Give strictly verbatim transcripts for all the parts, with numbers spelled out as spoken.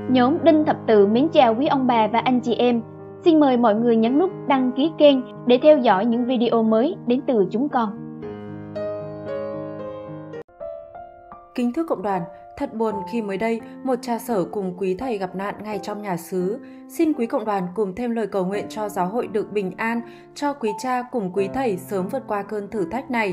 Nhóm Đinh Thập Tự mến chào quý ông bà và anh chị em. Xin mời mọi người nhấn nút đăng ký kênh để theo dõi những video mới đến từ chúng con. Kính thưa cộng đoàn, thật buồn khi mới đây một cha sở cùng quý thầy gặp nạn ngay trong nhà xứ. Xin quý cộng đoàn cùng thêm lời cầu nguyện cho giáo hội được bình an, cho quý cha cùng quý thầy sớm vượt qua cơn thử thách này.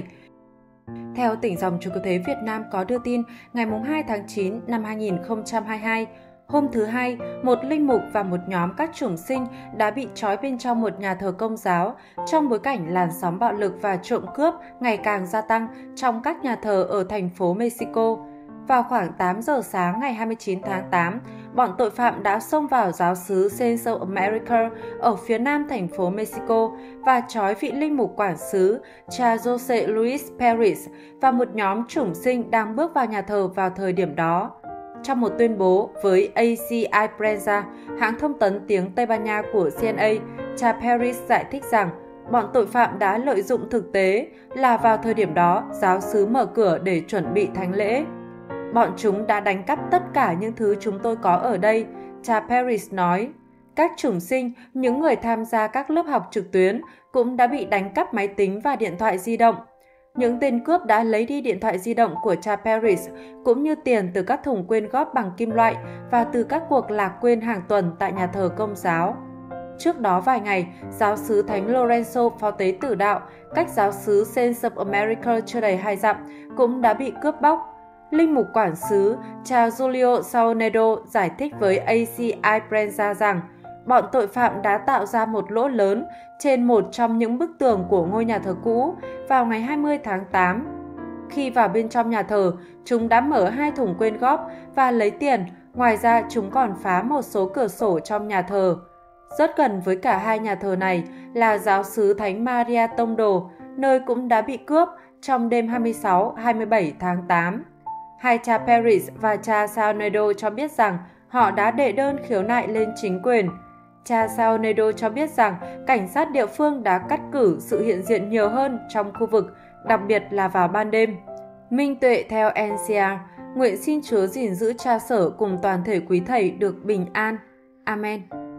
Theo tỉnh dòng Chúa Cứu Thế Việt Nam có đưa tin, ngày hai tháng chín năm hai nghìn không trăm hai mươi hai, hôm thứ Hai, một linh mục và một nhóm các chủng sinh đã bị trói bên trong một nhà thờ Công giáo trong bối cảnh làn sóng bạo lực và trộm cướp ngày càng gia tăng trong các nhà thờ ở thành phố Mexico. Vào khoảng tám giờ sáng ngày hai mươi chín tháng tám, bọn tội phạm đã xông vào giáo xứ Saints of America ở phía nam thành phố Mexico và trói vị linh mục quản xứ cha Jose Luis Perez và một nhóm chủng sinh đang bước vào nhà thờ vào thời điểm đó. Trong một tuyên bố với A C I Prensa, hãng thông tấn tiếng Tây Ban Nha của C N A, cha Perez giải thích rằng bọn tội phạm đã lợi dụng thực tế là vào thời điểm đó giáo xứ mở cửa để chuẩn bị thánh lễ. Bọn chúng đã đánh cắp tất cả những thứ chúng tôi có ở đây, cha Perez nói. Các chủng sinh, những người tham gia các lớp học trực tuyến cũng đã bị đánh cắp máy tính và điện thoại di động. Những tên cướp đã lấy đi điện thoại di động của cha Perez cũng như tiền từ các thùng quyên góp bằng kim loại và từ các cuộc lạc quên hàng tuần tại nhà thờ Công giáo. Trước đó vài ngày, giáo xứ Thánh Lorenzo phó tế tử đạo, cách giáo xứ Saints of America chưa đầy hai dặm, cũng đã bị cướp bóc. Linh mục quản xứ cha Julio Saunedo giải thích với A C I Prensa rằng bọn tội phạm đã tạo ra một lỗ lớn trên một trong những bức tường của ngôi nhà thờ cũ vào ngày hai mươi tháng tám. Khi vào bên trong nhà thờ, chúng đã mở hai thùng quyên góp và lấy tiền, ngoài ra chúng còn phá một số cửa sổ trong nhà thờ. Rất gần với cả hai nhà thờ này là giáo xứ Thánh Maria Tông Đồ, nơi cũng đã bị cướp trong đêm hai mươi sáu đến hai mươi bảy tháng tám. Hai cha Perez và cha Saunedo cho biết rằng họ đã đệ đơn khiếu nại lên chính quyền. Cha Saunedo cho biết rằng cảnh sát địa phương đã cắt cử sự hiện diện nhiều hơn trong khu vực, đặc biệt là vào ban đêm. Minh tuệ theo N C R, nguyện xin Chúa gìn giữ cha sở cùng toàn thể quý thầy được bình an. Amen.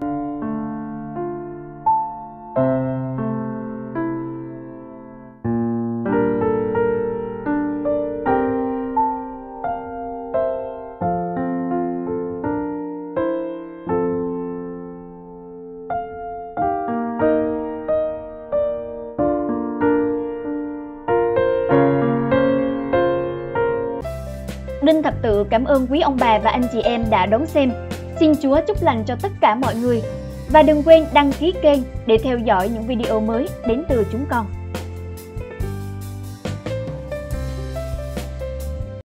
Đinh Thập Tự cảm ơn quý ông bà và anh chị em đã đón xem. Xin Chúa chúc lành cho tất cả mọi người. Và đừng quên đăng ký kênh để theo dõi những video mới đến từ chúng con.